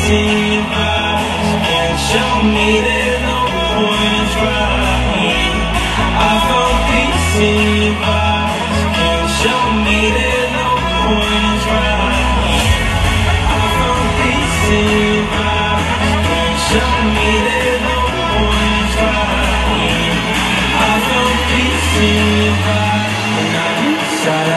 peace in your eyes and show me there's no point in trying. I found peace in your eyes and show me there's no point in trying. I found peace in your eyes and show me there's no point in trying. I found peace in your eyes and I'm inside.